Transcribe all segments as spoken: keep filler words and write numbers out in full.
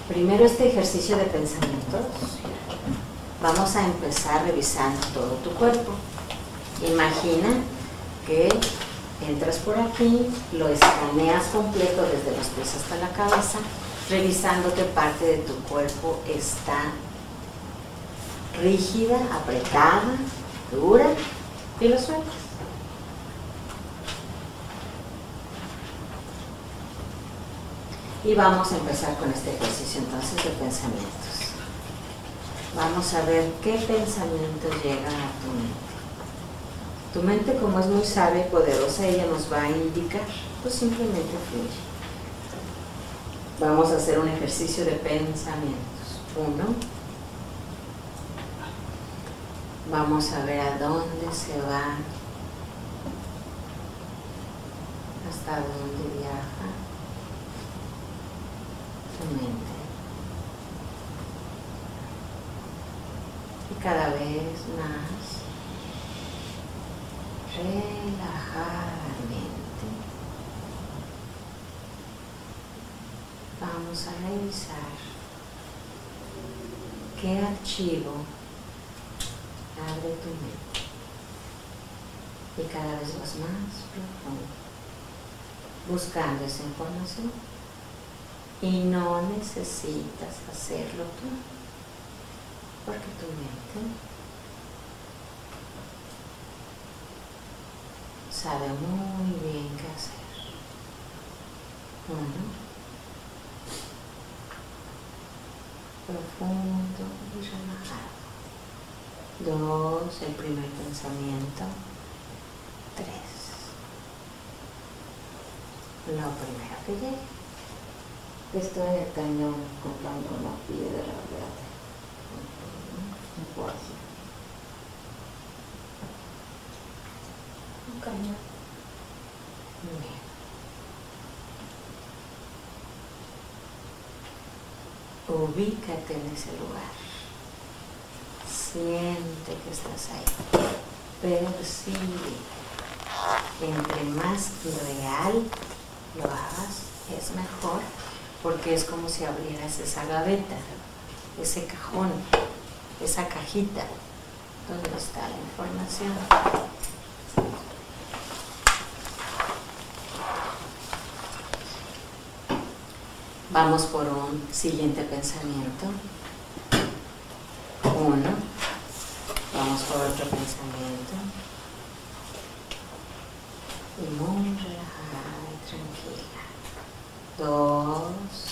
Primero este ejercicio de pensamientos. Vamos a empezar revisando todo tu cuerpo. Imagina que entras por aquí, lo escaneas completo desde los pies hasta la cabeza, revisando qué parte de tu cuerpo está rígida, apretada, dura, y lo sueltas. Y vamos a empezar con este ejercicio entonces de pensamientos. Vamos a ver qué pensamientos llegan a tu mente. Tu mente, como es muy sabia y poderosa, ella nos va a indicar, pues simplemente fluye. Vamos a hacer un ejercicio de pensamientos. Uno. Vamos a ver a dónde se va, hasta dónde viaja tu mente. Y cada vez más relajadamente vamos a revisar qué archivo abre tu mente. Y cada vez vas más profundo, buscando esa información. Y no necesitas hacerlo tú, porque tu mente sabe muy bien qué hacer. Uno, profundo y relajado. Dos, el primer pensamiento. Tres, lo primero que llegue. Estoy en el cañón comprando una piedra verde. Un cuarzo. Un cañón. Bien. Ubícate en ese lugar. Siente que estás ahí. Percibe. Entre más real lo hagas, es mejor, porque es como si abrieras esa gaveta, ese cajón, esa cajita donde está la información. Vamos por un siguiente pensamiento. Uno. Vamos por otro pensamiento. Y muy relajada y tranquila. Dos.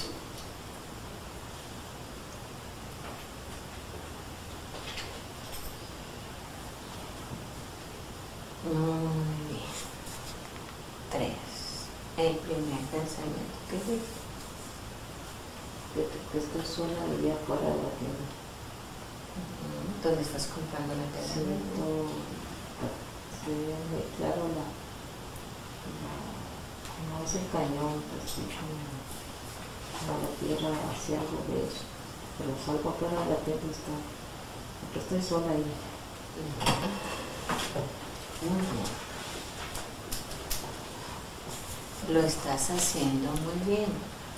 Muy bien. Tres. El primer pensamiento que ves. Que, que estoy sola allá afuera de la tienda. ¿Dónde estás comprando la tela? Siento, sí, me claro la, la, como es el cañón, pues sí, como, como la tierra hacia algo de eso. Pero salgo afuera de la tienda y está, porque estoy sola ahí. Muy bien. Lo estás haciendo muy bien.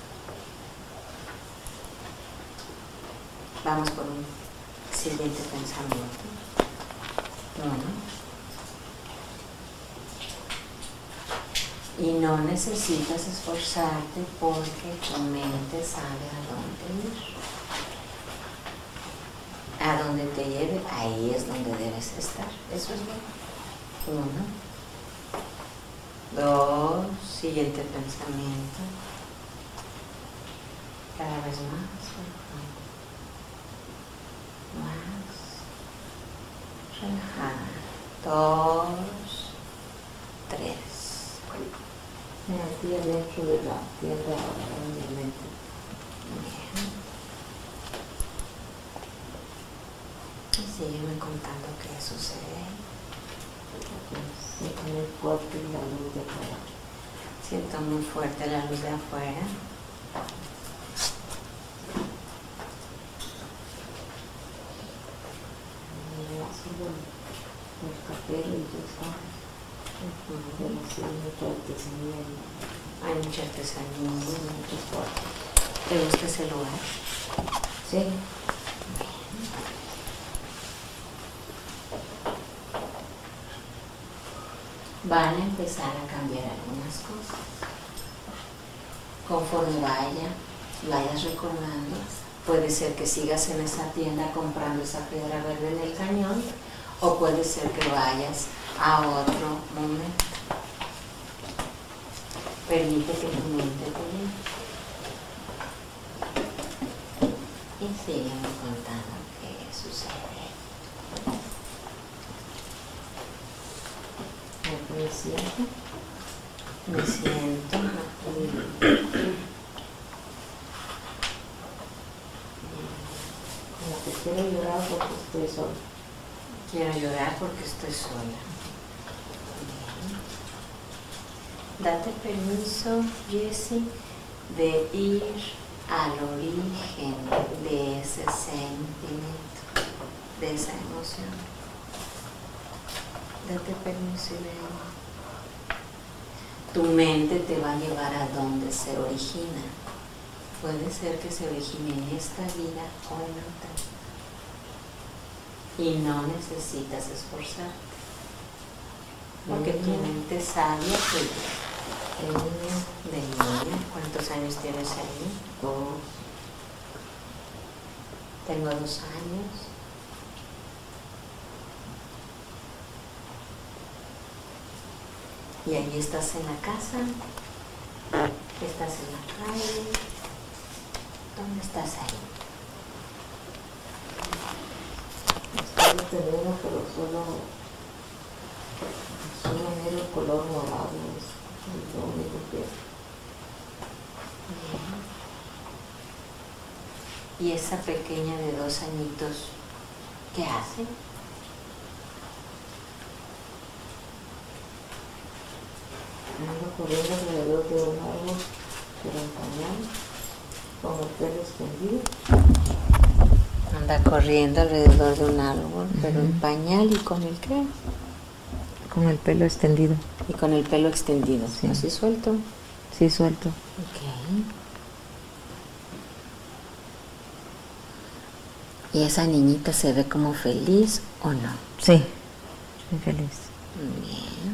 Vamos por un siguiente pensamiento. Uno. Y no necesitas esforzarte porque tu mente sabe a dónde ir. A donde te lleve, ahí es donde debes estar. Eso es bueno. Uno. Dos. Siguiente pensamiento. Cada vez más. Más relajada. Dos, tres. Me metí adentro de la tienda en mi mente. Bien. Y sígueme contando qué sucede ahí. Siento muy fuerte la luz de afuera. Siento muy fuerte la luz de afuera. El café y yo sabes, pero sí, mucha artesanía. Hay mucha artesanía, muchos cuartos. ¿Te gusta ese lugar? Sí. Van a empezar a cambiar algunas cosas. Conforme vaya, vayas recordando, puede ser que sigas en esa tienda comprando esa piedra verde en el cañón, o puede ser que vayas a otro momento. Permite que tu mente te lleve. Y sígueme contando qué sucede. Me siento. Me siento. Como que quiero llorar porque estoy sola. Quiero llorar porque estoy sola. Date permiso, Jessie, de ir al origen de ese sentimiento, de esa emoción. Date permiso y ven. Tu mente te va a llevar a donde se origina. Puede ser que se origine en esta vida o en otra. Y no necesitas esforzarte. Porque tu mente sabia que De niña, de niña, ¿cuántos años tienes ahí? dos. Tengo dos años. Y ahí estás en la casa, estás en la calle. ¿Dónde estás ahí? Estoy detenido, pero solo, solo miro el color morado. Es lo único que... Bien. ¿Y esa pequeña de dos añitos, qué hace? Ando corriendo alrededor de un árbol, pero en pañal, con el pelo extendido. Anda corriendo alrededor de un árbol, pero en pañal. ¿Y con el qué? Con el pelo extendido. Y con el pelo extendido. Sí. ¿Así suelto? Sí, suelto. Ok. ¿Y esa niñita se ve como feliz o no? Sí, muy feliz. Bien.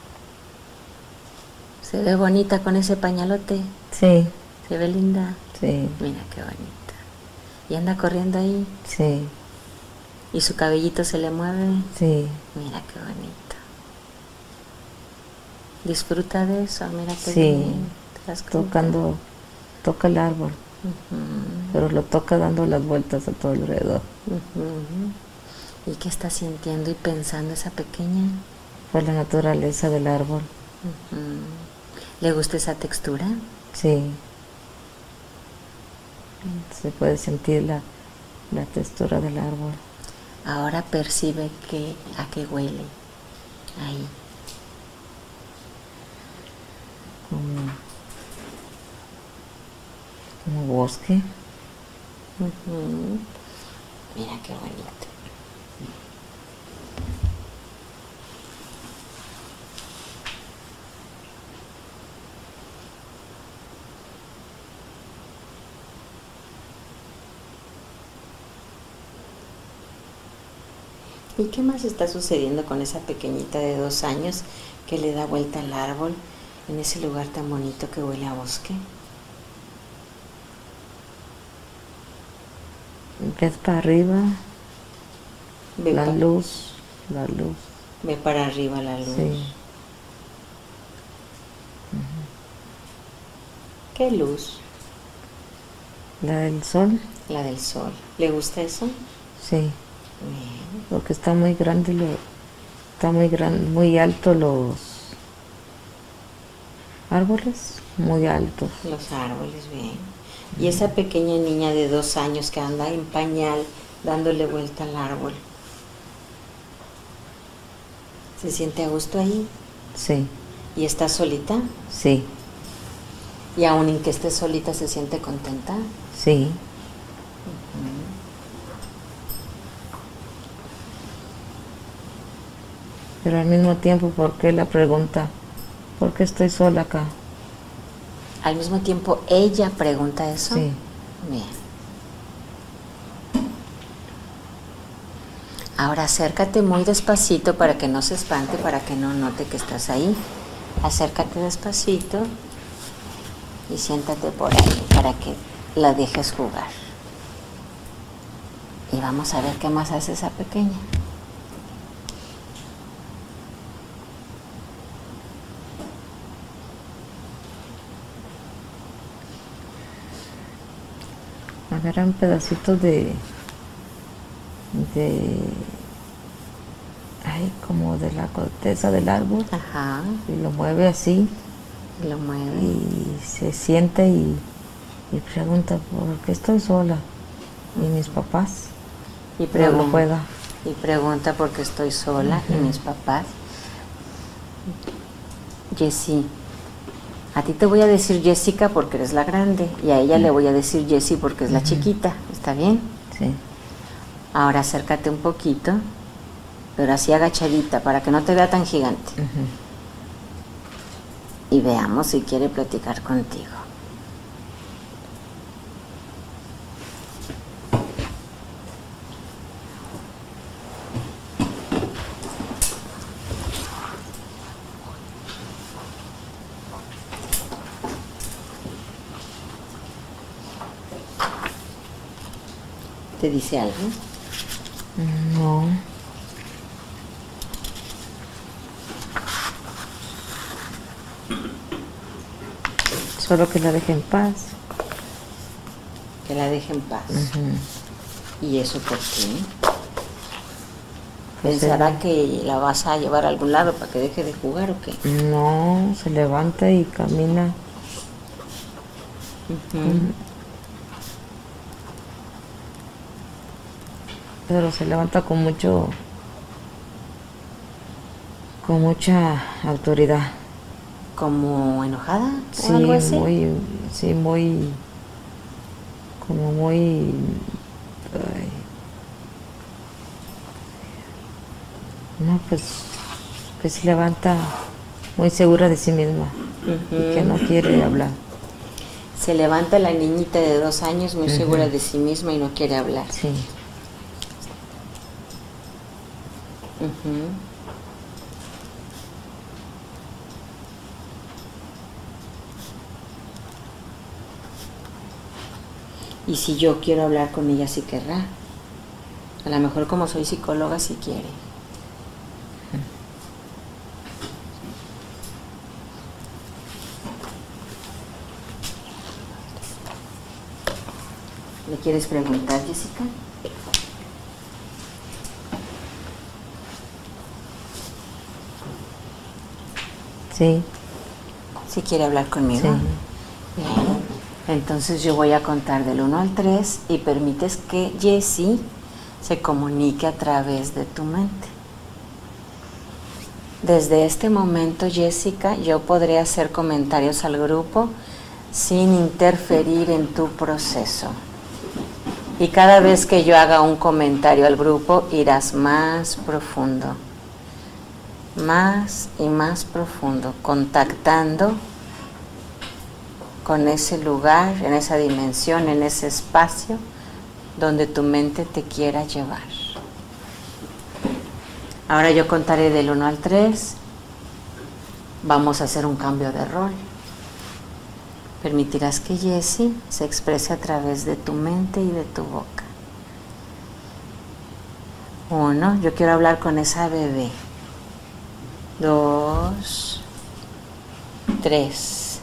¿Se ve bonita con ese pañalote? Sí, ¿Se ve linda? sí, Mira qué bonita. ¿Y anda corriendo ahí? sí, ¿Y su cabellito se le mueve? sí, Mira qué bonito. ¿Disfruta de eso? Mira qué Sí. bien. ¿Te das cuenta? tocando, toca el árbol, Ujú, pero lo toca dando las vueltas a todo alrededor. ujú. ¿Y qué está sintiendo y pensando esa pequeña? Por la naturaleza del árbol. Ujú. ¿Le gusta esa textura? Sí. Se puede sentir la, la textura del árbol. Ahora percibe que, a qué huele. Ahí. Como, como bosque. Ujú. Mira qué bonito. ¿Y qué más está sucediendo con esa pequeñita de dos años que le da vuelta al árbol en ese lugar tan bonito que huele a bosque? Ves para arriba, Ve, la pa- luz, la luz. ve para arriba la luz. Sí. ¿Qué luz? La del sol, La del sol. ¿Le gusta eso? sí. Bien. Porque está muy grande, lo, está muy gran, muy alto los árboles, muy altos. Los árboles, bien. Y esa pequeña niña de dos años que anda en pañal dándole vuelta al árbol. ¿Se siente a gusto ahí? Sí, ¿Y está solita? sí, Y aún en que esté solita se siente contenta. sí. Pero al mismo tiempo, ¿por qué la pregunta? ¿Por qué estoy sola acá? Al mismo tiempo, ¿ella pregunta eso? Sí. Bien. Ahora acércate muy despacito para que no se espante, para que no note que estás ahí. Acércate despacito y siéntate por ahí para que la dejes jugar. Y vamos a ver qué más hace esa pequeña. Agarran pedacitos de, de, ay, como de la corteza del árbol. Ajá. Y lo mueve así. Y lo mueve. Y se siente y, y pregunta, ¿por qué estoy sola? Y mis papás. Y pregunta, no juega. Y pregunta por qué estoy sola uh-huh. y mis papás. Jessie, a ti te voy a decir Jessica porque eres la grande y a ella uh-huh. le voy a decir Jessie porque es uh-huh. la chiquita. ¿Está bien? Sí. Ahora acércate un poquito, pero así agachadita para que no te vea tan gigante. Uh-huh. Y veamos si quiere platicar contigo. ¿Te dice algo? No. Solo que la deje en paz. Que la deje en paz. Uh-huh. ¿Y eso por qué? Pues ¿Pensará él... que la vas a llevar a algún lado para que deje de jugar o qué? No, se levanta y camina. Uh-huh. Mm. Pero se levanta con mucho, con mucha autoridad. ¿Como enojada? Sí, ¿O algo así? muy, sí, muy, como muy, ay, no, pues, que se levanta muy segura de sí misma uh-huh. y que no quiere hablar. Se levanta la niñita de dos años muy uh-huh. segura de sí misma y no quiere hablar. Sí. Uh-huh. Y si yo quiero hablar con ella, sí querrá. A lo mejor como soy psicóloga, sí quiere. ¿Le quieres preguntar, Jessica? Sí. ¿Sí quiere hablar conmigo? Sí. Bien. Entonces yo voy a contar del uno al tres y permites que Jessie se comunique a través de tu mente. Desde este momento, Jessica, yo podré hacer comentarios al grupo sin interferir en tu proceso. Y cada vez que yo haga un comentario al grupo, irás más profundo. Más y más profundo, contactando con ese lugar, en esa dimensión, en ese espacio donde tu mente te quiera llevar. Ahora yo contaré del uno al tres. Vamos a hacer un cambio de rol. Permitirás que Jessie se exprese a través de tu mente y de tu boca. Uno, yo quiero hablar con esa bebé. Dos, tres.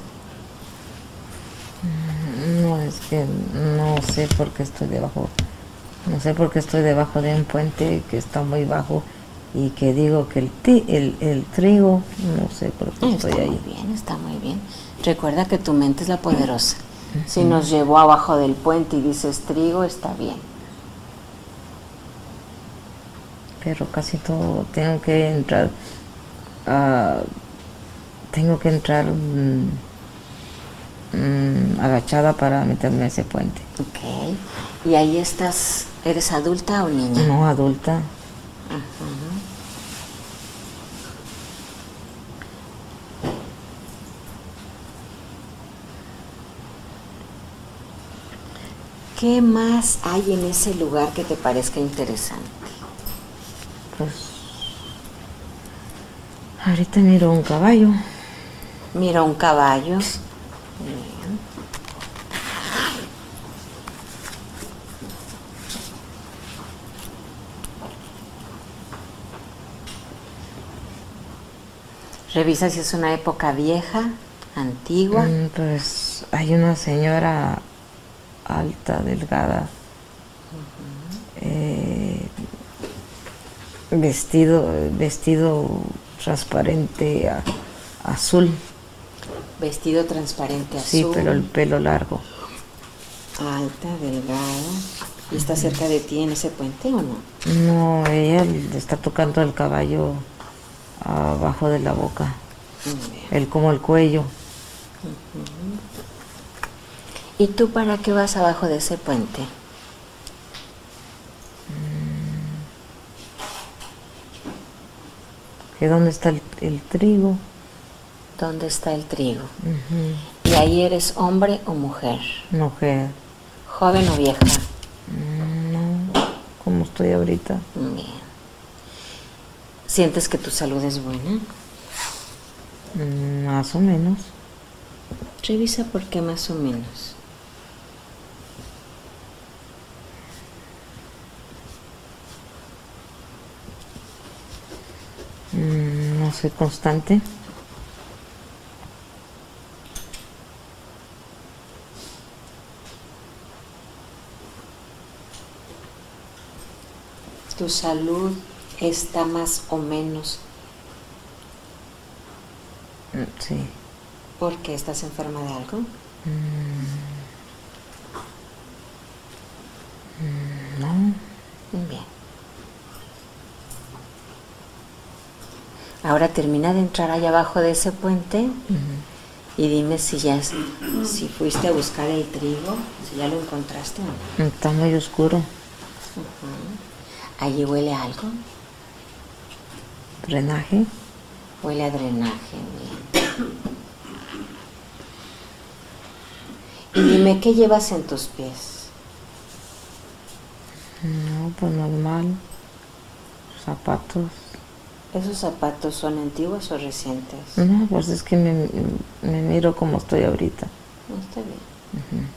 No, es que no sé por qué estoy debajo, no sé por qué estoy debajo de un puente que está muy bajo y que digo que el, ti, el, el trigo, no sé por qué estoy está ahí. Está muy bien, está muy bien. Recuerda que tu mente es la poderosa. Uh-huh. Si nos llevó abajo del puente y dices trigo, está bien. Pero casi todo tengo que entrar, uh, tengo que entrar um, um, agachada para meterme a ese puente. Ok. ¿Y ahí estás, eres adulta o niña? No, adulta. Uh-huh. ¿Qué más hay en ese lugar que te parezca interesante? Pues ahorita miro un caballo. Miro un caballo. Bien. Revisa si es una época vieja, antigua. Mm, pues hay una señora alta, delgada, uh-huh. eh, vestido, vestido transparente a, azul. Vestido transparente azul. Sí, pero el pelo largo. Alta, delgada. ¿Y está cerca de ti en ese puente o no? No, ella le está tocando el caballo abajo de la boca. Él como el cuello. Uh-huh. ¿Y tú para qué vas abajo de ese puente? ¿Que dónde está el, el trigo? ¿Dónde está el trigo? Uh-huh. ¿Y ahí eres hombre o mujer? Mujer. ¿Joven o vieja? No, como estoy ahorita. Bien. ¿Sientes que tu salud es buena? Mm, más o menos. Revisa por qué más o menos. Mm, no soy constante. Tu salud está más o menos. Sí. ¿Por qué? ¿Estás enferma de algo? Mm. Mm, no. Bien. Ahora termina de entrar allá abajo de ese puente. Uh-huh. Y dime si ya si fuiste a buscar el trigo, si ya lo encontraste o no. Está muy oscuro. Uh-huh. ¿Allí huele a algo? ¿Drenaje? Huele a drenaje, bien. Y dime, ¿qué llevas en tus pies? No, pues normal. Zapatos. ¿Esos zapatos son antiguos o recientes? No, pues es que me, me miro como estoy ahorita. No, está bien.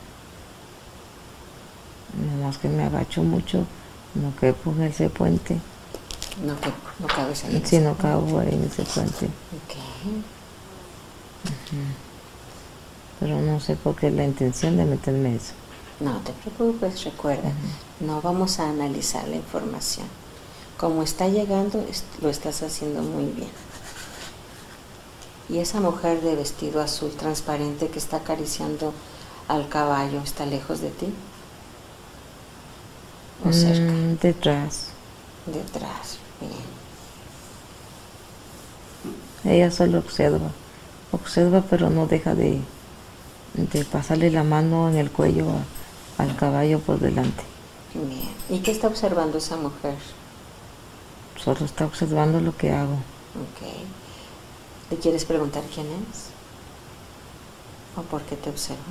Uh-huh. Nomás que me agacho mucho, no quepo en ese puente. No, que, no cabes ahí. Sí, no cabo ahí en ese puente. Ok. Uh-huh. Pero no sé por qué la intención de meterme eso. No te preocupes, recuerda, uh-huh. no vamos a analizar la información. Como está llegando, lo estás haciendo muy bien. ¿Y esa mujer de vestido azul transparente que está acariciando al caballo está lejos de ti? ¿O cerca? Mm, detrás. Detrás, bien. Ella solo observa. Observa, pero no deja de, de pasarle la mano en el cuello a, al caballo por delante. Bien. ¿Y qué está observando esa mujer? Solo está observando lo que hago. Ok. ¿Le quieres preguntar quién es? ¿O por qué te observa?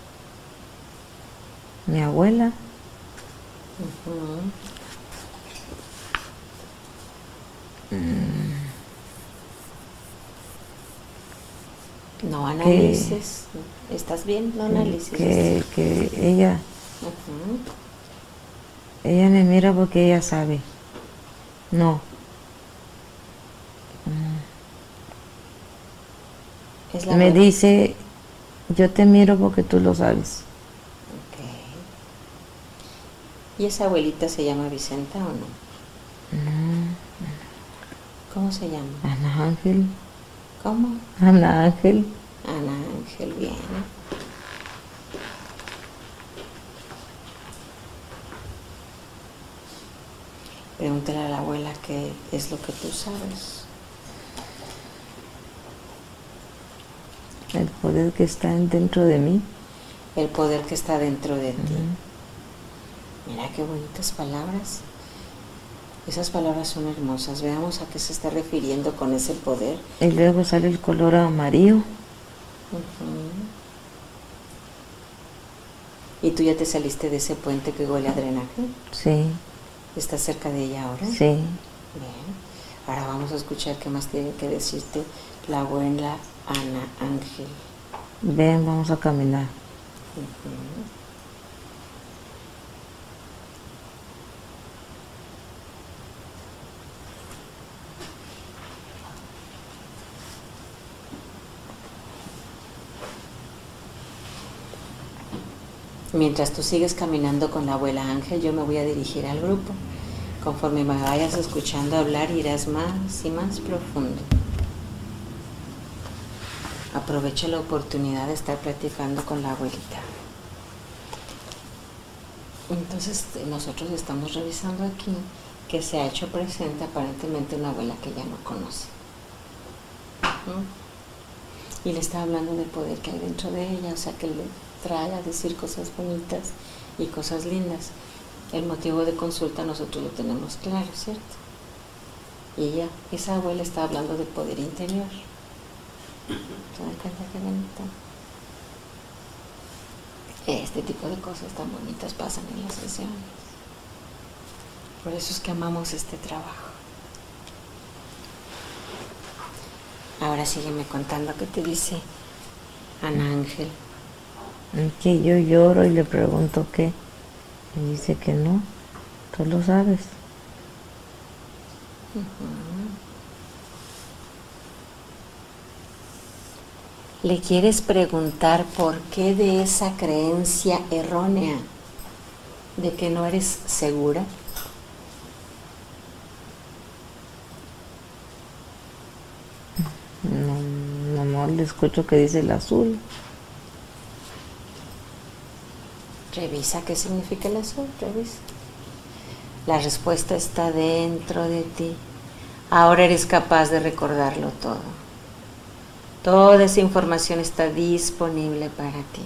Mi abuela. Uh-huh. Mm. No analices. Que, ¿estás bien? No analices. Que, que ella... Uh-huh. Ella me mira porque ella sabe. No. ¿Es la me buena? dice, yo te miro porque tú lo sabes. Ok. ¿Y esa abuelita se llama Vicenta o no? No. ¿Cómo se llama? Ana Ángel. ¿Cómo? Ana Ángel. Ana Ángel, bien. Pregúntale a la abuela qué es lo que tú sabes. El poder que está dentro de mí. El poder que está dentro de uh-huh. ti. Mira qué bonitas palabras. Esas palabras son hermosas. Veamos a qué se está refiriendo con ese poder. Y luego sale el color amarillo. Uh-huh. ¿Y tú ya te saliste de ese puente que huele a drenaje? Sí. ¿Estás cerca de ella ahora? Sí. Bien. Ahora vamos a escuchar qué más tiene que decirte la abuela Ana Ángel. Ven, vamos a caminar. Uh-huh. Mientras tú sigues caminando con la abuela Ángel, yo me voy a dirigir al grupo. Conforme me vayas escuchando hablar, irás más y más profundo. Aprovecha la oportunidad de estar platicando con la abuelita. Entonces, nosotros estamos revisando aquí que se ha hecho presente aparentemente una abuela que ya no conoce. ¿Mm? Y le está hablando del poder que hay dentro de ella, o sea, que le trae a decir cosas bonitas y cosas lindas. El motivo de consulta nosotros lo tenemos claro, ¿cierto? Y ella, esa abuela está hablando del poder interior. ¿Te das cuenta qué bonito? Este tipo de cosas tan bonitas pasan en las sesiones. Por eso es que amamos este trabajo. Ahora sígueme contando qué te dice Ana Ángel. Que yo lloro y le pregunto qué. Y dice que no, tú lo sabes. Uh-huh. Le quieres preguntar por qué de esa creencia errónea de que no eres segura. No, nomás le escucho que dice el azul. Revisa qué significa el azul, revisa. La respuesta está dentro de ti. Ahora eres capaz de recordarlo todo. Toda esa información está disponible para ti.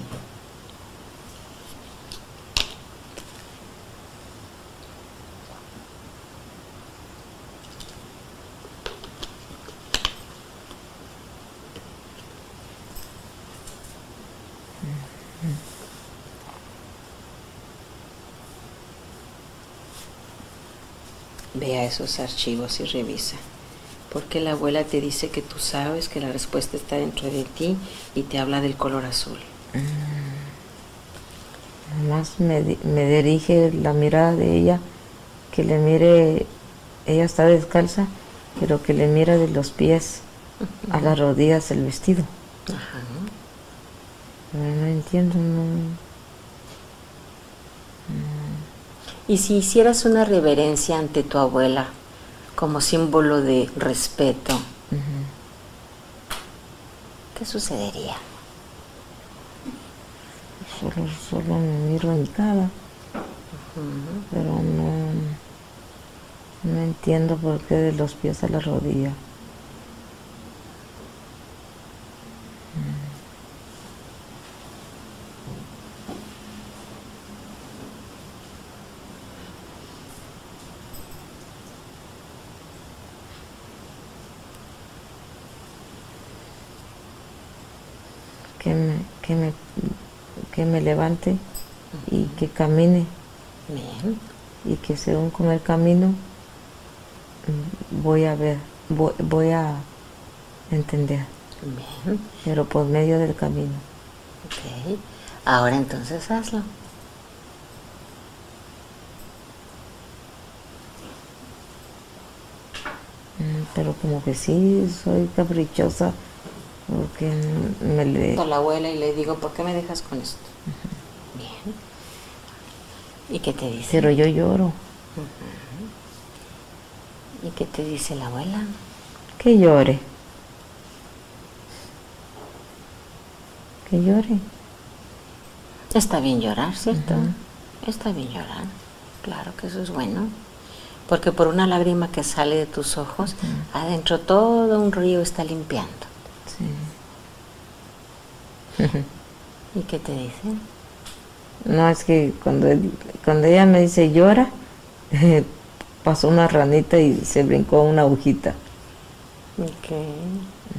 Ve a esos archivos y revisa. Porque la abuela te dice que tú sabes que la respuesta está dentro de ti y te habla del color azul. Nomás me, me dirige la mirada de ella, que le mire, ella está descalza, pero que le mire de los pies uh-huh. a las rodillas el vestido. Ajá. No, no entiendo, no. Y si hicieras una reverencia ante tu abuela como símbolo de respeto, uh-huh. ¿qué sucedería? Solo, solo me miro en cara, uh-huh. pero no, no entiendo por qué de los pies a la rodilla. Que me, que me, que me levante uh-huh. y que camine. Bien. Y que según con el camino voy a ver, voy, voy a entender. Bien. Pero por medio del camino. Ok. Ahora entonces hazlo. Pero como que sí, soy caprichosa. Porque me le... a la abuela y le digo, ¿por qué me dejas con esto? Uh-huh. Bien. ¿Y qué te dice? Pero yo lloro. Uh-huh. ¿Y qué te dice la abuela? Que llore. Que llore. Está bien llorar, ¿cierto? Uh-huh. Está bien llorar. Claro que eso es bueno. Porque por una lágrima que sale de tus ojos, uh-huh. adentro todo un río está limpiando. Sí. ¿Y qué te dice? No, es que cuando, él, cuando ella me dice llora, eh, pasó una ranita y se brincó una agujita. Ok.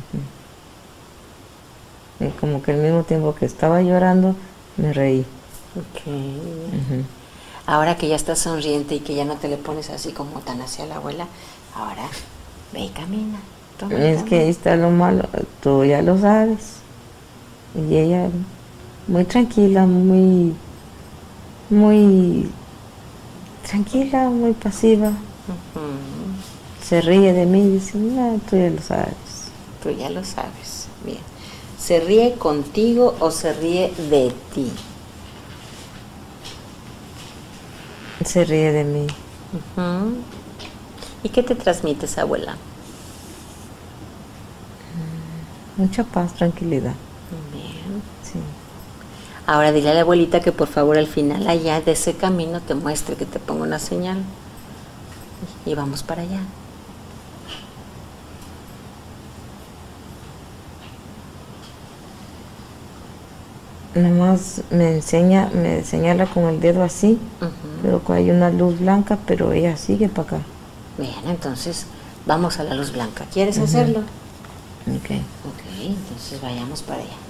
Uh-huh. Y como que al mismo tiempo que estaba llorando, me reí. Ok. Uh-huh. Ahora que ya estás sonriente y que ya no te le pones así como tan hacia la abuela, ahora ve y camina. Toma, es toma. que ahí está lo malo, tú ya lo sabes. Y ella muy tranquila, muy, muy tranquila, muy pasiva. Uh-huh. Se ríe de mí y dice, no, tú ya lo sabes. Tú ya lo sabes, bien. ¿Se ríe contigo o se ríe de ti? Se ríe de mí. Uh-huh. ¿Y qué te transmites, abuela? Mucha paz, tranquilidad. Bien. Sí. Ahora dile a la abuelita que por favor al final allá de ese camino te muestre, que te ponga una señal. Y vamos para allá. Nomás me enseña, me señala con el dedo así, uh-huh. Pero hay una luz blanca, pero ella sigue para acá. Bien, entonces vamos a la luz blanca. ¿Quieres uh-huh. hacerlo? Ok. Ok, entonces vayamos para allá.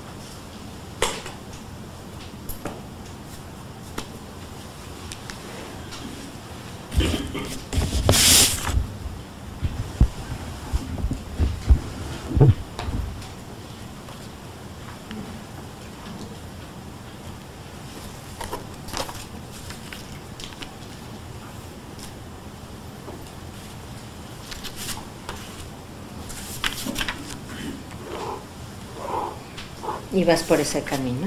¿Y vas por ese camino?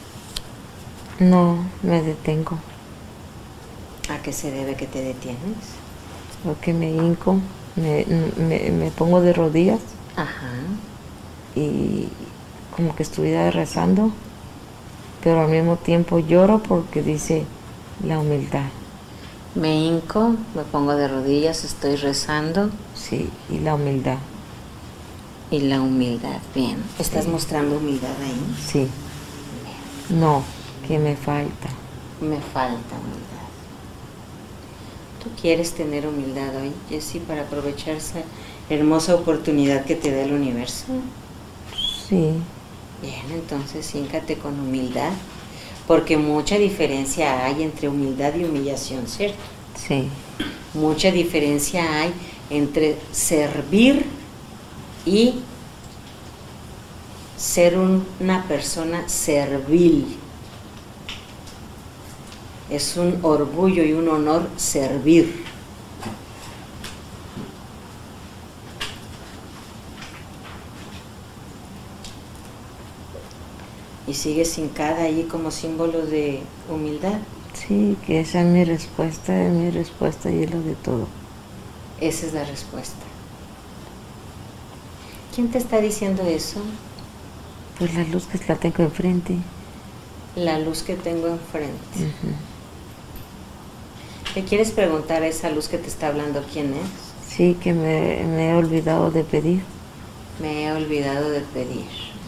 No, me detengo. ¿A qué se debe que te detienes? Porque me hinco, me, me, me pongo de rodillas. Ajá. Y como que estuviera rezando, pero al mismo tiempo lloro porque dice la humildad. Me hinco, me pongo de rodillas, estoy rezando. Sí, y la humildad. Y la humildad, bien. ¿Estás sí. mostrando humildad ahí? Sí. Bien. No, que me falta. Me falta humildad. ¿Tú quieres tener humildad hoy, Jessie, para aprovechar esa hermosa oportunidad que te da el universo? Sí. Bien, entonces híncate con humildad, porque mucha diferencia hay entre humildad y humillación, ¿cierto? Sí. Mucha diferencia hay entre servir y ser un, una persona servil. Es un orgullo y un honor servir. Y sigues hincada ahí como símbolo de humildad. Sí, que esa es mi respuesta, es mi respuesta y es lo de todo. Esa es la respuesta. ¿Quién te está diciendo eso? Pues la luz que la tengo enfrente. La luz que tengo enfrente. Uh-huh. ¿Le quieres preguntar a esa luz que te está hablando quién es? Sí, que me, me he olvidado de pedir. Me he olvidado de pedir.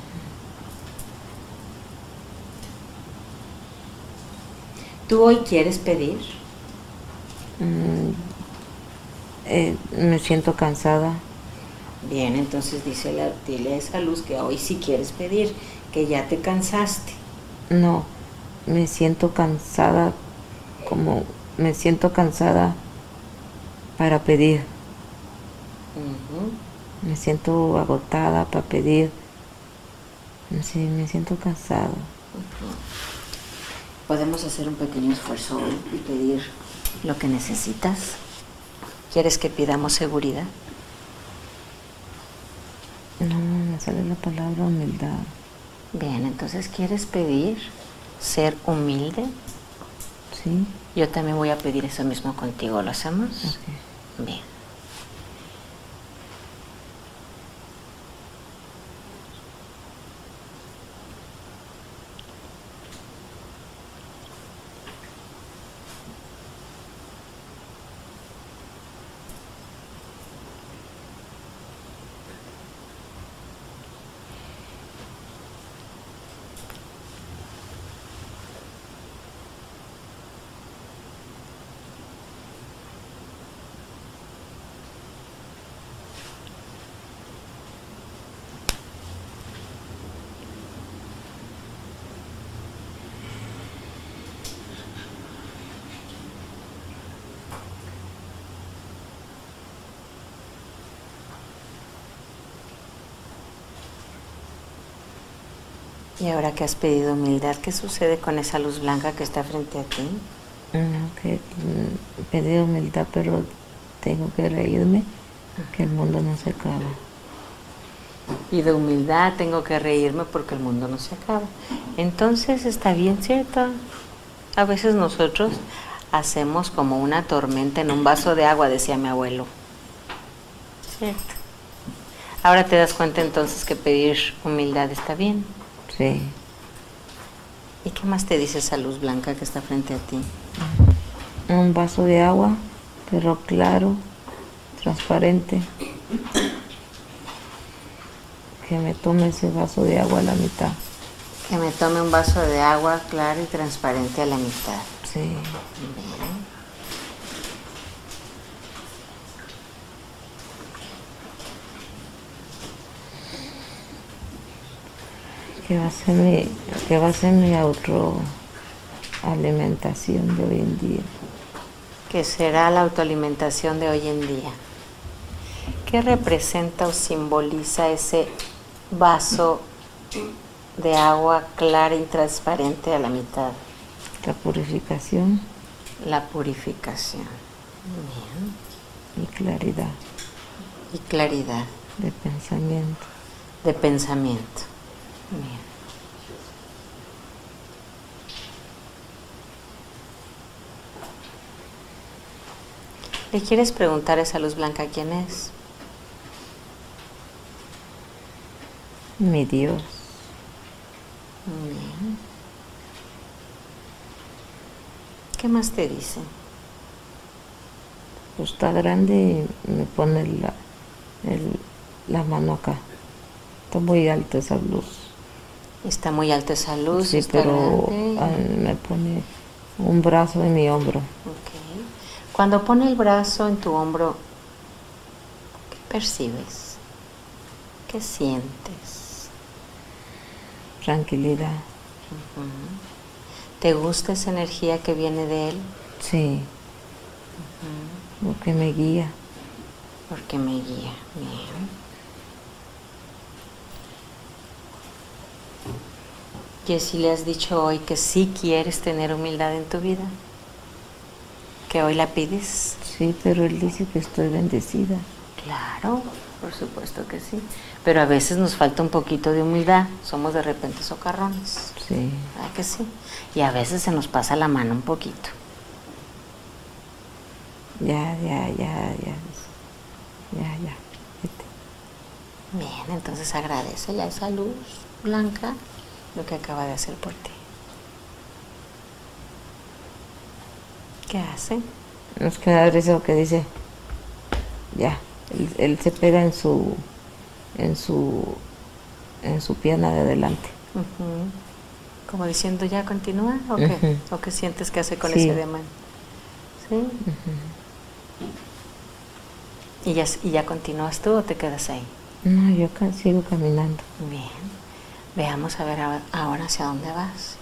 ¿Tú hoy quieres pedir? Mm, eh, me siento cansada. Bien, entonces dísele, dile a esa luz que hoy sí quieres pedir, que ya te cansaste. No, me siento cansada, como me siento cansada para pedir. Uh-huh. Me siento agotada para pedir. Sí, me siento cansada. Uh-huh. Podemos hacer un pequeño esfuerzo hoy y pedir lo que necesitas. ¿Quieres que pidamos seguridad? No, me sale la palabra humildad. Bien, entonces ¿quieres pedir ser humilde? Sí. Yo también voy a pedir eso mismo contigo. ¿Lo hacemos? Okay. Bien. Y ahora que has pedido humildad, ¿qué sucede con esa luz blanca que está frente a ti? No, que mm, pedí humildad, pero tengo que reírme, que el mundo no se acaba. Y de humildad tengo que reírme porque el mundo no se acaba. Entonces está bien, ¿cierto? A veces nosotros hacemos como una tormenta en un vaso de agua, decía mi abuelo. ¿Cierto? Ahora te das cuenta entonces que pedir humildad está bien. Sí. ¿Y qué más te dice esa luz blanca que está frente a ti? Un vaso de agua, pero claro, transparente. Que me tome ese vaso de agua a la mitad. Que me tome un vaso de agua claro y transparente a la mitad. Sí. Bien. Que va a ser mi, que va a ser mi autoalimentación de hoy en día. Que será la autoalimentación de hoy en día. ¿Qué representa o simboliza ese vaso de agua clara y transparente a la mitad? La purificación. La purificación. Bien. Y claridad. Y claridad. De pensamiento. De pensamiento. Bien. ¿Le quieres preguntar a esa luz blanca quién es? Mi Dios. Bien. ¿Qué más te dice? Pues está grande y me pone la, el, la mano acá. Está muy alta esa luz. Está muy alta esa luz. Sí, está pero grande. Me pone un brazo en mi hombro. Okay. Cuando pone el brazo en tu hombro, ¿qué percibes? ¿Qué sientes? Tranquilidad. Uh-huh. ¿Te gusta esa energía que viene de él? Sí. Uh-huh. Porque me guía. Porque me guía. Bien. Jessy, ¿le has dicho hoy que sí quieres tener humildad en tu vida? ¿Que hoy la pides? Sí, pero él dice que estoy bendecida. Claro, por supuesto que sí. Pero a veces nos falta un poquito de humildad. Somos de repente socarrones. Sí. ¿Verdad que sí? Y a veces se nos pasa la mano un poquito. Ya, ya, ya, ya. Ya, ya. Vete. Bien, entonces agradecele a esa luz blanca lo que acaba de hacer por ti. ¿Qué hace? Nos queda eso que dice, ya, él, él se pega en su, en su, en su pierna de adelante. Uh-huh. Como diciendo, ¿ya continúa? ¿O qué? Uh-huh. ¿O qué sientes que hace con sí. ese ademán? ¿Sí? Uh-huh. ¿Y ya, ¿Y ya continúas tú o te quedas ahí? No, yo sigo caminando. Bien. Veamos a ver ahora hacia dónde vas.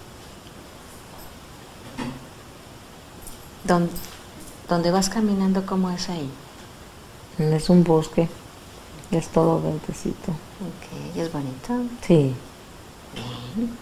¿Dónde, ¿Dónde vas caminando? ¿Cómo es ahí? Es un bosque. Es todo verdecito. Ok, ¿y es bonito? Sí. Bien.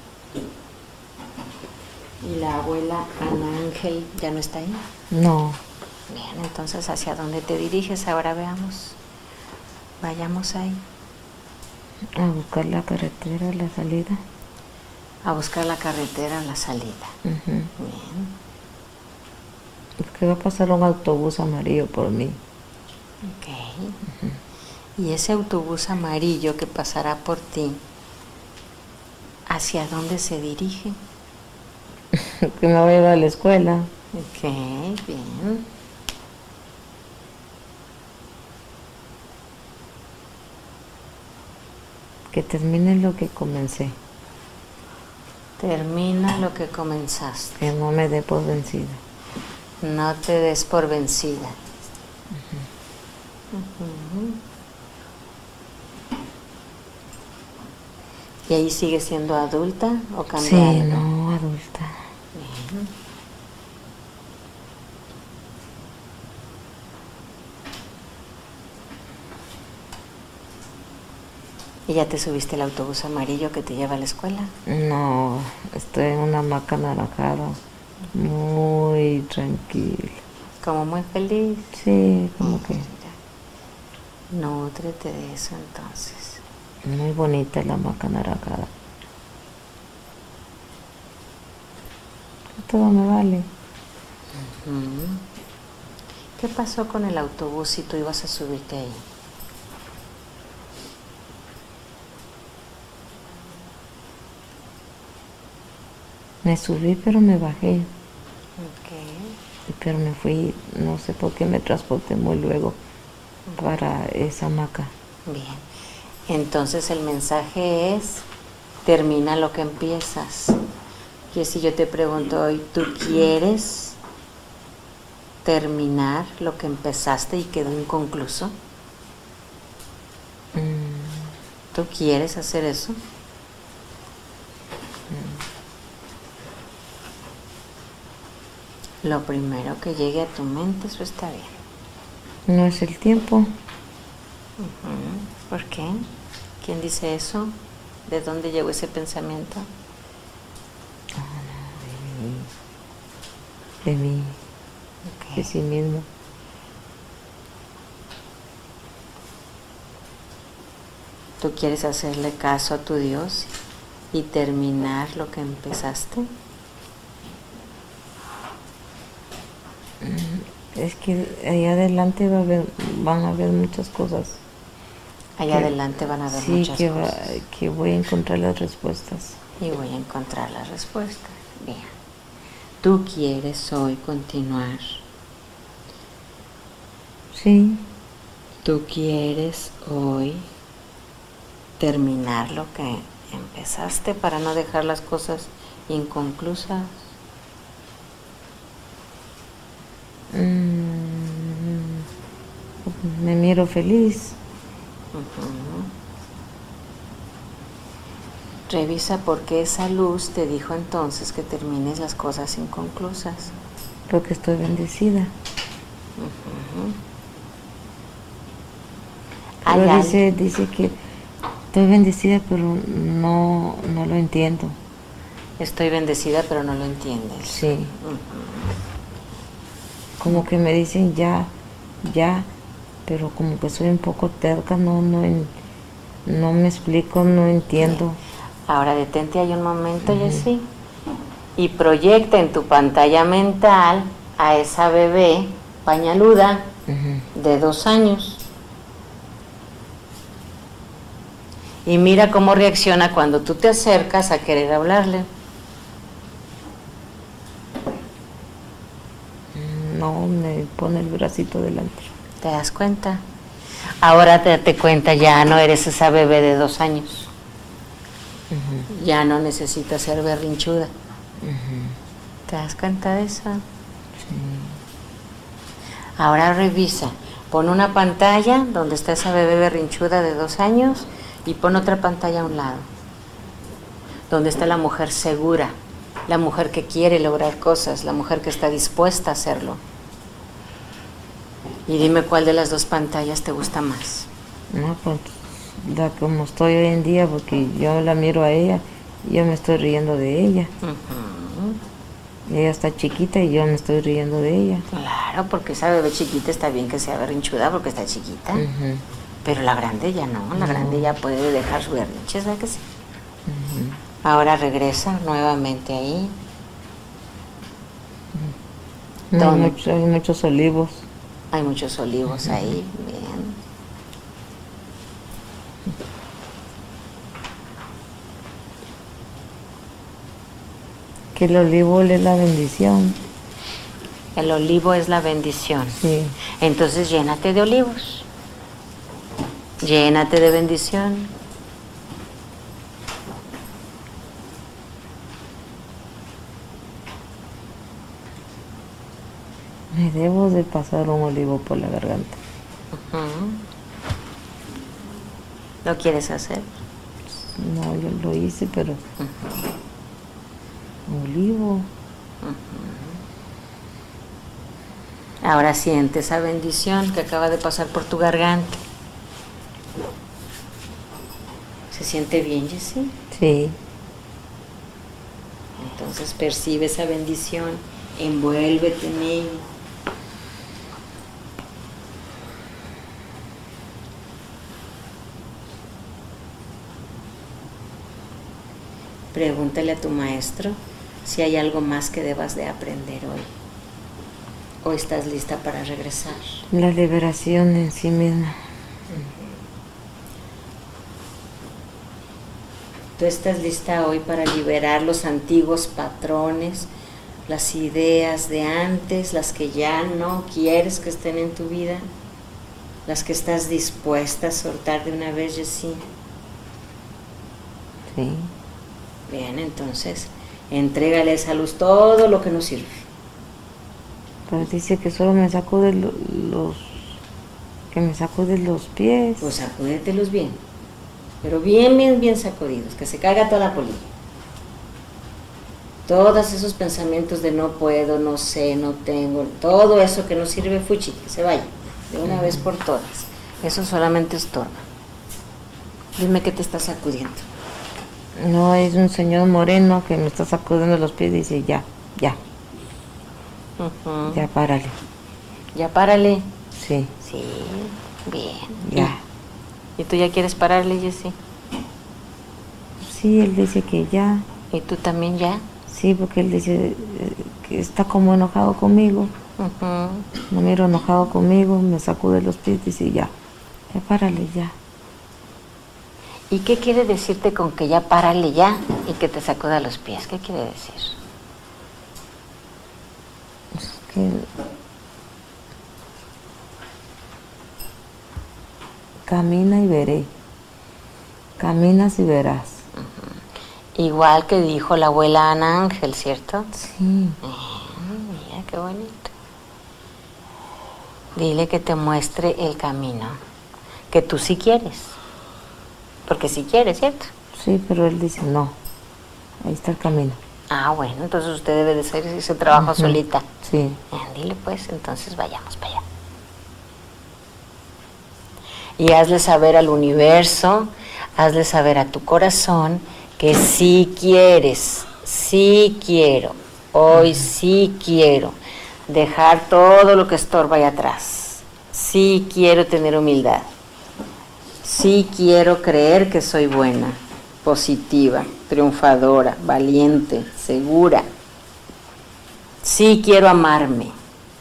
¿Y la abuela Ana Ángel ya no está ahí? No. Bien, entonces, ¿hacia dónde te diriges? Ahora veamos. Vayamos ahí. A buscar la carretera, la salida. A buscar la carretera, la salida. Uh-huh. Bien. Es que va a pasar un autobús amarillo por mí. Ok. Uh-huh. Y ese autobús amarillo que pasará por ti, ¿hacia dónde se dirige? Que me va a llevar a la escuela. Ok, bien. Que termine lo que comencé. Termina lo que comenzaste. Que no me dé por vencida. No te des por vencida. Uh-huh. Uh-huh. ¿Y ahí sigue siendo adulta o cambiada? Sí, no, adulta. Bien. ¿Y ya te subiste al autobús amarillo que te lleva a la escuela? No, estoy en una hamaca anaranjada, muy tranquila. Como muy feliz. Sí, como que Mira, nútrete de eso entonces. muy bonita la hamaca anaranjada. Todo me vale. Uh-huh. ¿Qué pasó con el autobús si tú ibas a subirte ahí? Me subí, pero me bajé. Okay. Pero me fui, no sé por qué me transporté muy luego para esa hamaca. Bien. Entonces el mensaje es, termina lo que empiezas. Que si yo te pregunto hoy, ¿tú quieres terminar lo que empezaste y quedó inconcluso? Mm. ¿Tú quieres hacer eso? Mm. Lo primero que llegue a tu mente, eso está bien. No es el tiempo. Uh-huh. ¿Por qué? ¿Quién dice eso? ¿De dónde llegó ese pensamiento? De mí, Okay. de sí mismo. ¿Tú quieres hacerle caso a tu Dios y terminar lo que empezaste? Es que ahí adelante va a haber, van a haber muchas cosas. Allá que, adelante van a haber sí, muchas que cosas. Sí, que voy a encontrar las respuestas. Y voy a encontrar las respuestas. Bien. ¿Tú quieres hoy continuar? Sí. ¿Tú quieres hoy terminar lo que empezaste para no dejar las cosas inconclusas? Mm, me miro feliz. Uh-huh. Revisa por qué esa luz te dijo entonces que termines las cosas inconclusas. Porque estoy bendecida. Uh-huh. Pero dice, dice que estoy bendecida, pero no, no lo entiendo. Estoy bendecida, pero no lo entiendes. Sí. Uh-huh. Como que me dicen ya, ya, pero como que soy un poco terca, no, no, no me explico, no entiendo. Bien. Ahora detente ahí un momento, uh-huh. Jessy, y proyecta en tu pantalla mental a esa bebé pañaluda uh-huh. de dos años. Y mira cómo reacciona cuando tú te acercas a querer hablarle. No, me pone el bracito delante. ¿Te das cuenta? Ahora te date cuenta, ya no eres esa bebé de dos años. Uh-huh. Ya no necesitas ser berrinchuda. Uh-huh. ¿Te das cuenta de eso? Sí. Ahora revisa. Pon una pantalla donde está esa bebé berrinchuda de dos años y pon otra pantalla a un lado. Donde está la mujer segura, la mujer que quiere lograr cosas, la mujer que está dispuesta a hacerlo. Y dime cuál de las dos pantallas te gusta más. No, pues la como estoy hoy en día, porque yo la miro a ella y yo me estoy riendo de ella. Uh-huh. Ella está chiquita y yo me estoy riendo de ella. Claro, porque esa bebé chiquita está bien que sea berrinchuda porque está chiquita. Uh-huh. Pero la grande ya no, la no. grande ya puede dejar su berrinche, ¿sabes que sí? Uh-huh. Ahora regresa nuevamente ahí. Uh-huh. Hay, mucho, hay muchos olivos. Hay muchos olivos uh-huh. ahí, bien. Que el olivo es la bendición. El olivo es la bendición. Sí. Entonces llénate de olivos. Llénate de bendición. Me debo de pasar un olivo por la garganta. Uh-huh. ¿Lo quieres hacer? No, yo lo hice, pero... Uh-huh. Olivo. Uh-huh. Ahora siente esa bendición que acaba de pasar por tu garganta. ¿Se siente bien, Jessie? Sí. Entonces percibe esa bendición, envuélvete en ella. Pregúntale a tu maestro si hay algo más que debas de aprender hoy. ¿O estás lista para regresar? La liberación en sí misma. ¿Tú estás lista hoy para liberar los antiguos patrones, las ideas de antes, las que ya no quieres que estén en tu vida, las que estás dispuesta a soltar de una vez, Jessie? Sí. Bien, entonces, entrégale a esa luz todo lo que nos sirve. Pero dice que solo me sacude lo- los... que me sacude los pies. Pues sacúdetelos bien, pero bien, bien, bien sacudidos, que se caiga toda la polilla. Todos esos pensamientos de no puedo, no sé, no tengo, todo eso que no sirve, fuchi, que se vaya, de una vez por todas. Eso solamente estorba. Dime qué te está sacudiendo. No, es un señor moreno que me está sacudiendo los pies y dice, ya, ya, Ujú. ya párale. Ya párale. Sí, Sí, bien. ya. ¿Y tú ya quieres pararle, Jessie? Sí, él dice que ya. ¿Y tú también ya? Sí, porque él dice eh, que está como enojado conmigo. Ujú. No miro enojado conmigo, me sacude los pies y dice, ya, ya párale, ya. ¿Y qué quiere decirte con que ya párale ya y que te sacuda los pies? ¿Qué quiere decir? Que camina y veré. Caminas y verás. Igual que dijo la abuela Ana Ángel, ¿cierto? Sí. Ah, mira qué bonito. Dile que te muestre el camino, que tú sí quieres, porque sí quieres, ¿cierto? Sí, pero él dice, no, ahí está el camino. Ah, bueno, entonces usted debe de hacer ese trabajo Ujú. solita. Sí. Bien, dile pues, entonces vayamos para allá. Y hazle saber al universo, hazle saber a tu corazón que sí quieres, sí quiero, hoy sí quiero dejar todo lo que estorba ahí atrás. Sí quiero tener humildad. Sí quiero creer que soy buena, positiva, triunfadora, valiente, segura. Sí quiero amarme.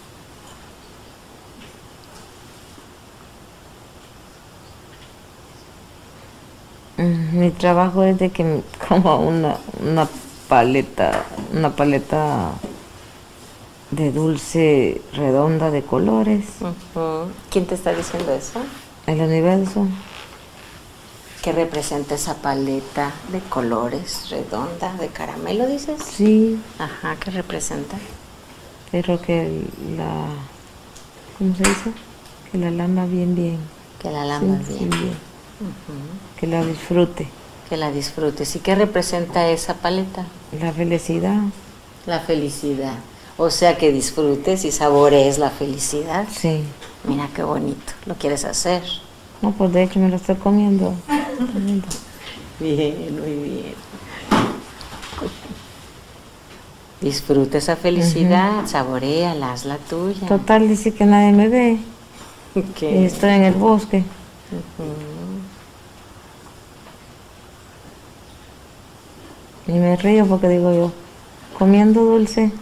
Mm, Mi trabajo es de que me como una, una paleta, una paleta de dulce redonda de colores. Ujú. ¿Quién te está diciendo eso? El universo. ¿Qué representa esa paleta de colores redonda, de caramelo, dices? Sí, Ajá, ¿qué representa? pero que la, ¿cómo se dice? Que la lama bien, bien. Que la lama Sí, bien. sí, bien. Ujú. Que la disfrute. Que la disfrutes. ¿Y qué representa esa paleta? La felicidad. La felicidad. O sea, que disfrutes y saborees la felicidad. Sí. Mira qué bonito. ¿Lo quieres hacer? No, pues de hecho me lo estoy comiendo. Bien, muy bien. Disfruta esa felicidad, saboréala, haz la tuya. Total, dice que nadie me ve. ¿Qué? Y estoy en el bosque. Y me río porque digo yo, comiendo dulce.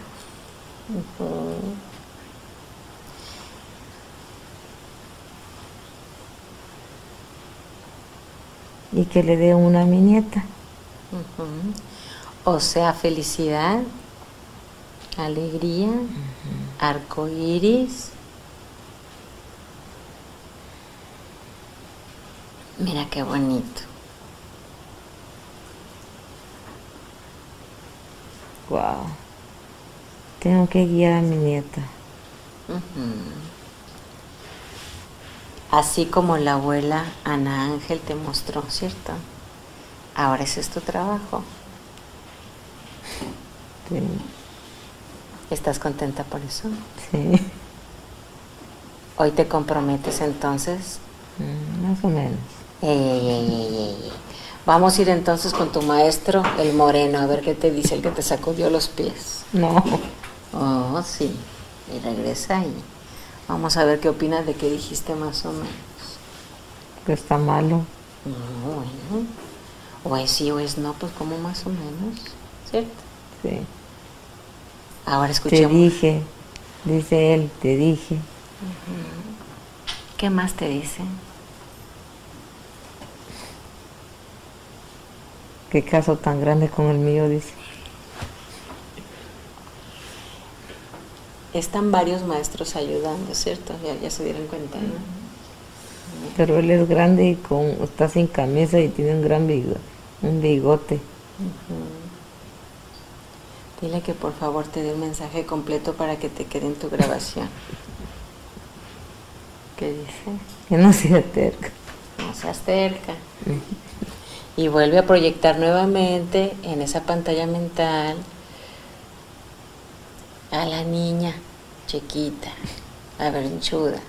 Y que le dé una a mi nieta. Ujú. O sea, felicidad, alegría, arco iris. Mira qué bonito. Wow. Tengo que guiar a mi nieta. Ujú. Así como la abuela Ana Ángel te mostró, ¿cierto? Ahora ese es tu trabajo. Sí. ¿Estás contenta por eso? Sí. Hoy te comprometes entonces. Mm, Más o menos. Ey, ey, ey, ey, ey. Vamos a ir entonces con tu maestro, el moreno, a ver qué te dice, el que te sacudió los pies. No. Oh, sí. Y regresa ahí. Vamos a ver qué opinas de qué dijiste más o menos. Que está malo. No, bueno. O es sí o es no, pues como más o menos, ¿cierto? Sí. Ahora escuchemos. Te dije, dice él, te dije. Uh-huh. ¿Qué más te dice? Qué caso tan grande con el mío, dice. Están varios maestros ayudando, ¿cierto? Ya, ya se dieron cuenta, ¿no? Pero él es grande y con, está sin camisa y tiene un gran bigote. Un bigote. Uh-huh. Dile que por favor te dé un mensaje completo para que te quede en tu grabación. ¿Qué dice? Que no sea terca. No seas terca. Uh-huh. Y vuelve a proyectar nuevamente en esa pantalla mental a la niña chiquita, a berrinchuda.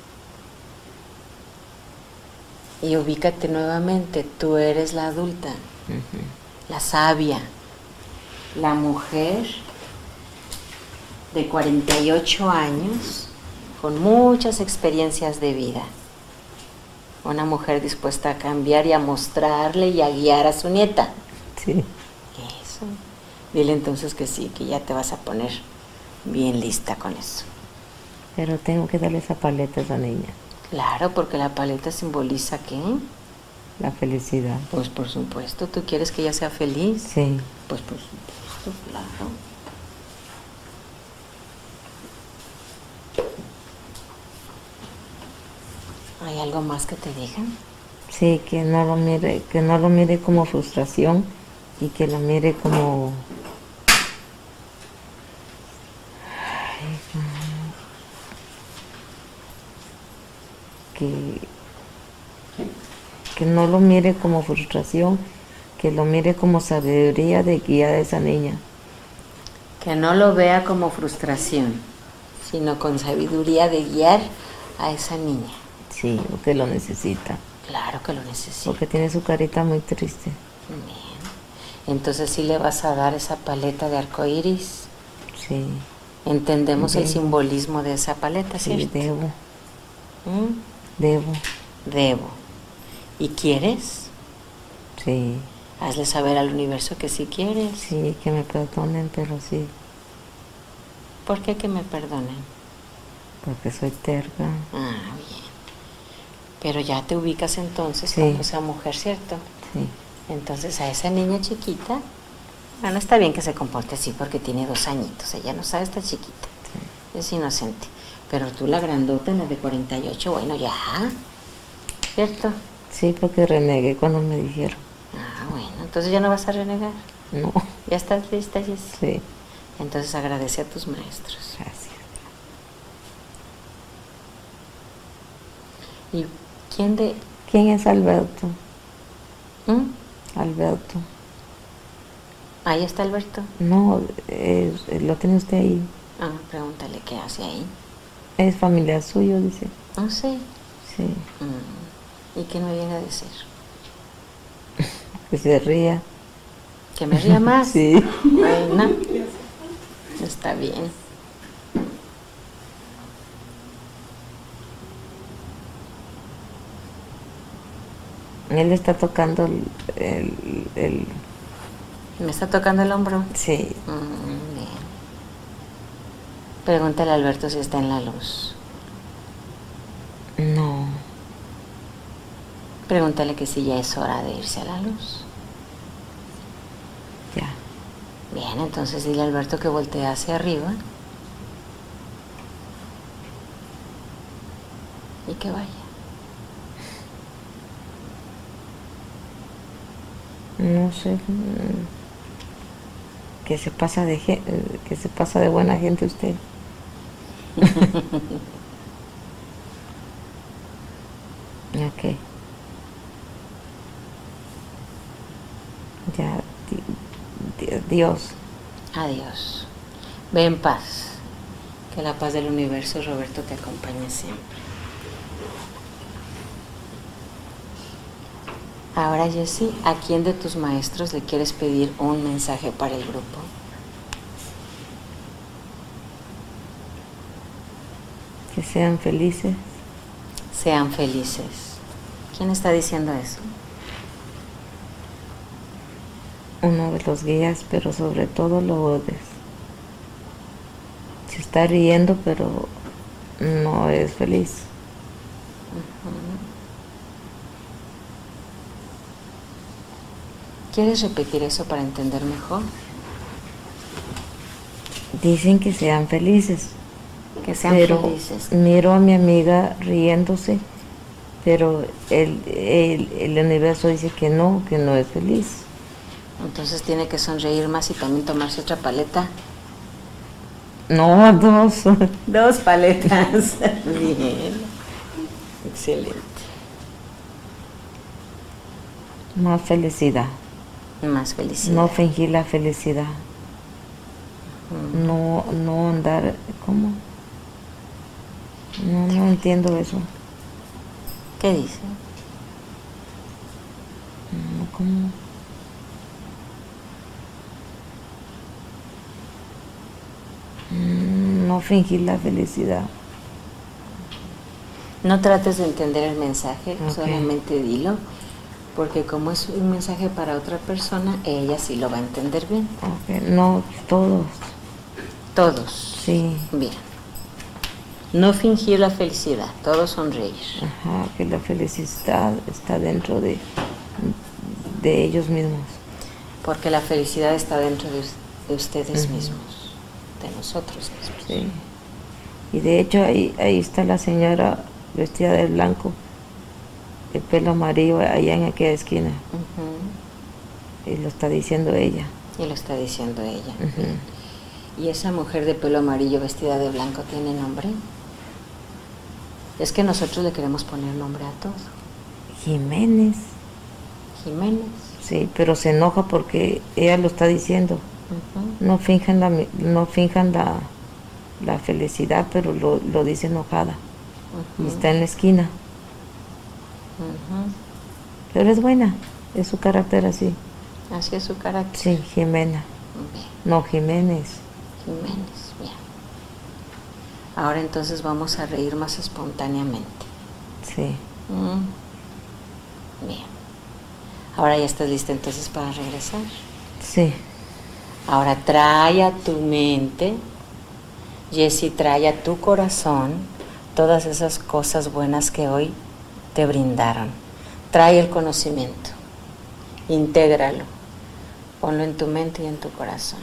Y ubícate nuevamente, tú eres la adulta, uh-huh, la sabia, la mujer de cuarenta y ocho años con muchas experiencias de vida. Una mujer dispuesta a cambiar y a mostrarle y a guiar a su nieta. Sí. Eso. Dile entonces que sí, que ya te vas a poner bien lista con eso. Pero tengo que darle esa paleta a esa niña. Claro, porque la paleta simboliza ¿qué? La felicidad. Pues por supuesto, ¿tú quieres que ella sea feliz? Sí. Pues por supuesto, claro. ¿Hay algo más que te digan? Sí, que no lo mire, que no lo mire como frustración y que lo mire como... Que, que no lo mire como frustración, que lo mire como sabiduría de guía de esa niña. Que no lo vea como frustración, sino con sabiduría de guiar a esa niña. Sí, porque lo necesita. Claro que lo necesita. Porque tiene su carita muy triste. Bien. Entonces sí le vas a dar esa paleta de arcoíris. Sí. Entendemos debo. El simbolismo de esa paleta, ¿cierto? Sí, debo. ¿Mm? Debo. Debo. ¿Y quieres? Sí. Hazle saber al universo que sí quieres. Sí, que me perdonen, pero sí. ¿Por qué que me perdonen? Porque soy terca. Ah, bien. Pero ya te ubicas entonces sí. como esa mujer, ¿cierto? Sí. Entonces a esa niña chiquita, bueno, está bien que se comporte así porque tiene dos añitos, ella no sabe, está chiquita, sí. Es inocente. Pero tú la grandota, la de cuarenta y ocho, bueno, ya, ¿cierto? Sí, porque renegué cuando me dijeron. Ah, bueno, entonces ya no vas a renegar. No. ¿Ya estás lista, Jessy? Sí. Entonces agradece a tus maestros. Gracias. ¿Y quién de...? ¿Quién es Alberto? ¿Mm? Alberto. ¿Ahí está Alberto? No, es, lo tiene usted ahí. Ah, pregúntale qué hace ahí. Es familiar suyo, dice. Ah, sí. Sí. Mm. ¿Y qué me viene a decir? Que se ría. ¿Que me ría más? Sí. Bueno, está bien. Él está tocando el, el, el... ¿Me está tocando el hombro? Sí. Mm, bien. Pregúntale a Alberto si está en la luz. No. Pregúntale que si ya es hora de irse a la luz. Ya. Bien, entonces dile a Alberto que voltee hacia arriba y que vaya. No sé. Que se pasa de que se pasa de buena gente usted. Ok. Ya, di, di, Dios. Adiós. Ve en paz. Que la paz del universo, Roberto, te acompañe siempre. Ahora, Jessie, ¿a quién de tus maestros le quieres pedir un mensaje para el grupo? Que sean felices. Sean felices. ¿Quién está diciendo eso? Uno de los guías, pero sobre todo Lourdes. Se está riendo, pero no es feliz. Uh-huh. ¿Quieres repetir eso para entender mejor? Dicen que sean felices. Que sean pero felices. Miro a mi amiga riéndose, pero el, el, el universo dice que no, que no es feliz. Entonces tiene que sonreír más y también tomarse otra paleta. No, dos. Dos paletas. Bien. Excelente. Más felicidad. Más felicidad. No fingir la felicidad. Uh-huh. No, no andar, ¿cómo? No, no entiendo eso. ¿Qué dice? No, ¿cómo? No fingir la felicidad. No trates de entender el mensaje, okay. Solamente dilo, porque como es un mensaje para otra persona, ella sí lo va a entender bien. Okay. No, todos. Todos. Sí. Bien. No fingir la felicidad, todos sonreír. Ajá, que la felicidad está dentro de, de ellos mismos. Porque la felicidad está dentro de, de ustedes uh-huh. mismos. De nosotros mismos. Sí. Y de hecho ahí, ahí está la señora vestida de blanco, el pelo amarillo allá en aquella esquina. Uh-huh. Y lo está diciendo ella. Y lo está diciendo ella. Uh-huh. ¿Y esa mujer de pelo amarillo vestida de blanco tiene nombre? Es que nosotros le queremos poner nombre a todo. Jiménez. Jiménez. Sí, pero se enoja porque ella lo está diciendo. Uh-huh. No finjan la, no finjan la, la felicidad, pero lo, lo dice enojada. Uh-huh. Y está en la esquina. Uh-huh. Pero es buena, es su carácter así. Así es su carácter. Sí, Jimena. Bien. No, Jiménez. Jiménez, bien. Ahora entonces vamos a reír más espontáneamente. Sí. Mm. Bien. Ahora ya estás lista entonces para regresar. Sí. Ahora trae a tu mente, Jessie, trae a tu corazón todas esas cosas buenas que hoy te brindaron. Trae el conocimiento, intégralo, ponlo en tu mente y en tu corazón.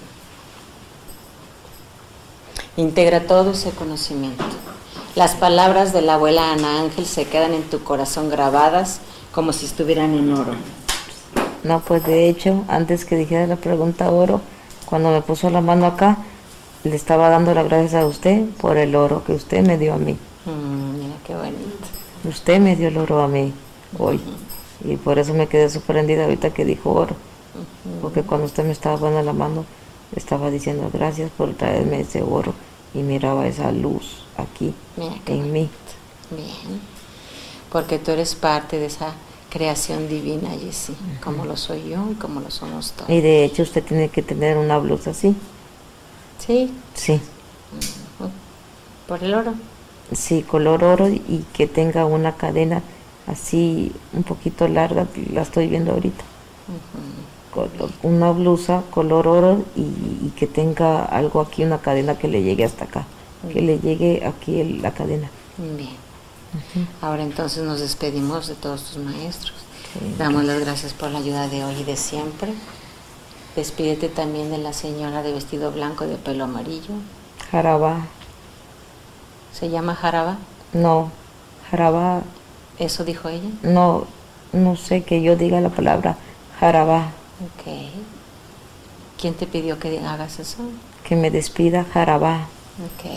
Integra todo ese conocimiento. Las palabras de la abuela Ana Ángel se quedan en tu corazón grabadas como si estuvieran en oro. No, pues de hecho, antes que dijera la pregunta oro, cuando me puso la mano acá, le estaba dando las gracias a usted por el oro que usted me dio a mí. Mm, mira qué bonito. Usted me dio el oro a mí hoy. Uh-huh. Y por eso me quedé sorprendida ahorita que dijo oro. Uh-huh. Porque cuando usted me estaba poniendo la mano, estaba diciendo gracias por traerme ese oro. Y miraba esa luz aquí en mí. Bien. Porque tú eres parte de esa creación divina, Jessie, uh-huh. como lo soy yo y como lo somos todos. Y de hecho usted tiene que tener una blusa así. ¿Sí? Sí. Uh-huh. ¿Por el oro? Sí, color oro y que tenga una cadena así un poquito larga, la estoy viendo ahorita. Uh-huh. Color, una blusa color oro y, y que tenga algo aquí, una cadena que le llegue hasta acá, uh-huh. que le llegue aquí el, la cadena. Bien. Uh-huh. Ahora entonces nos despedimos de todos tus maestros. Sí, damos las gracias por la ayuda de hoy y de siempre. Despídete también de la señora de vestido blanco y de pelo amarillo. Jarabá. ¿Se llama Jarabá? No, Jarabá. ¿Eso dijo ella? No, no sé que yo diga la palabra Jarabá. Ok. ¿Quién te pidió que hagas eso? Que me despida Jarabá. Ok.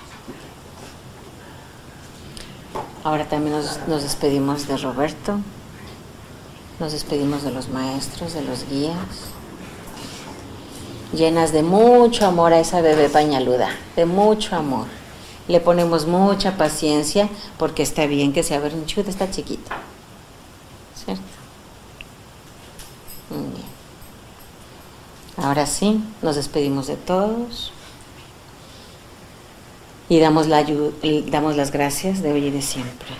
Ahora también nos, nos despedimos de Roberto, nos despedimos de los maestros, de los guías, llenas de mucho amor a esa bebé pañaluda, de mucho amor. Le ponemos mucha paciencia porque está bien que sea berrinchuda, está chiquita, ¿cierto? Ahora sí, nos despedimos de todos y damos, la ayuda, damos las gracias de hoy y de siempre.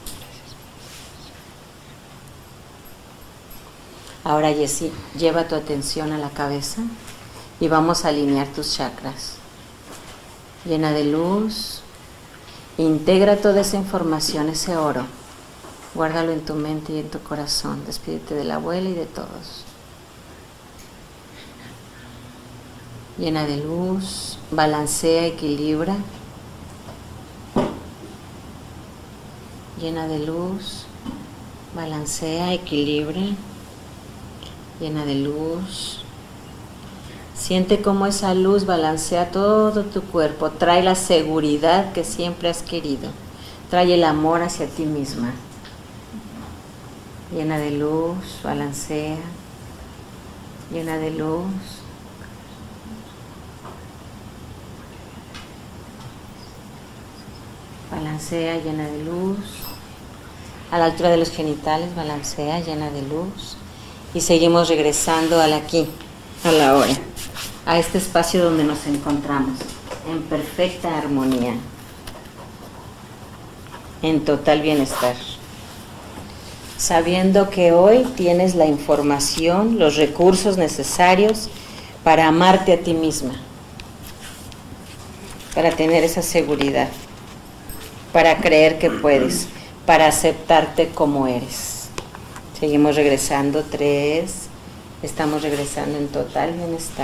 Ahora, Jessie, lleva tu atención a la cabeza y vamos a alinear tus chakras. Llena de luz, integra toda esa información, ese oro. Guárdalo en tu mente y en tu corazón. Despídete de la abuela y de todos. Llena de luz, balancea, equilibra. Llena de luz, balancea, equilibra. Llena de luz. Siente cómo esa luz balancea todo tu cuerpo. Trae la seguridad que siempre has querido. Trae el amor hacia ti misma. Llena de luz, balancea. Llena de luz. Balancea, llena de luz. A la altura de los genitales, balancea, llena de luz. Y seguimos regresando al aquí, a la hora, a este espacio donde nos encontramos, en perfecta armonía, en total bienestar. Sabiendo que hoy tienes la información, los recursos necesarios para amarte a ti misma, para tener esa seguridad, para creer que puedes, para aceptarte como eres. Seguimos regresando, tres, estamos regresando en total bienestar.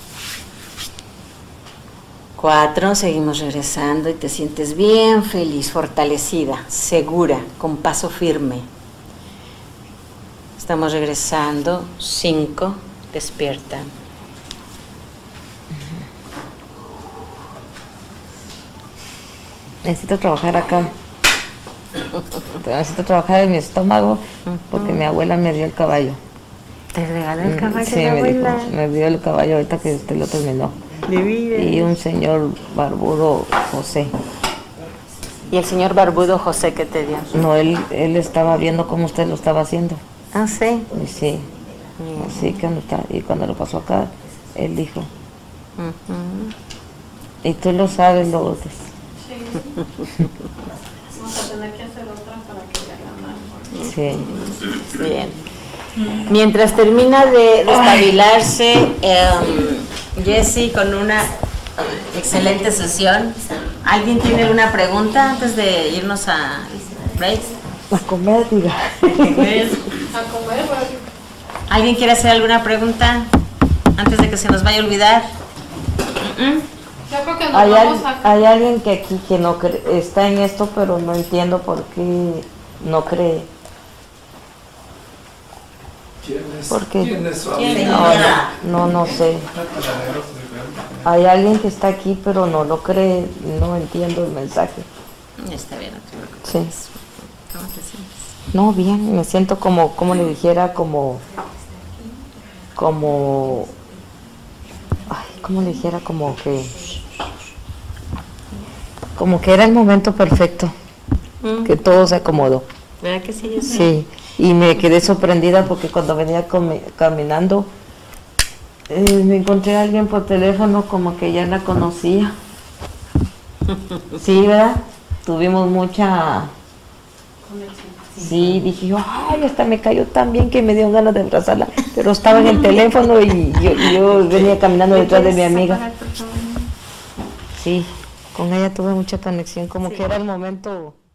Cuatro, seguimos regresando y te sientes bien feliz, fortalecida, segura, con paso firme. Estamos regresando, cinco, despierta. Necesito trabajar acá. Necesito trabajar en mi estómago porque mi abuela me dio el caballo. ¿Te regaló el caballo? Sí, la me, abuela? dijo, me dio el caballo ahorita que usted lo terminó. Y un señor barbudo, José. ¿Y el señor barbudo José qué te dio? No, él, él estaba viendo cómo usted lo estaba haciendo. Ah, sí. Y sí, así que no está. Y cuando lo pasó acá, él dijo. Uh-huh. Y tú lo sabes, lo otro. Sí. Vamos a tener que hacer otra para que le hagan mal. Sí. Bien. Mientras termina de, de estabilarse um, Jessie con una excelente sesión, ¿alguien tiene alguna pregunta antes de irnos a break? A comer, diga. A comer, bueno. ¿Alguien quiere hacer alguna pregunta antes de que se nos vaya a olvidar? ¿Mm? Yo creo que nos Hay, vamos al- a... hay alguien que aquí que no cree, está en esto, pero no entiendo por qué no cree. ¿Quién es? ¿Por qué? ¿Quién es su ¿Quién? amigo? No, no, no sé. Hay alguien que está aquí, pero no lo cree, no entiendo el mensaje. Está bien, no te preocupes. Sí. ¿Cómo te sientes? No, bien, me siento como, como le dijera, como, como, ay, como le dijera, como que, como que era el momento perfecto, Mm. que todo se acomodó. ¿Verdad que sí? Jessie? Sí, y me quedé sorprendida porque cuando venía comi- caminando, eh, me encontré a alguien por teléfono como que ya la conocía. Sí, ¿verdad? Tuvimos mucha... Sí, dije yo, ay, hasta me cayó tan bien que me dio ganas de abrazarla, pero estaba en el teléfono y yo, y yo venía caminando detrás de mi amiga. Sí, con ella tuve mucha conexión, como que era el momento...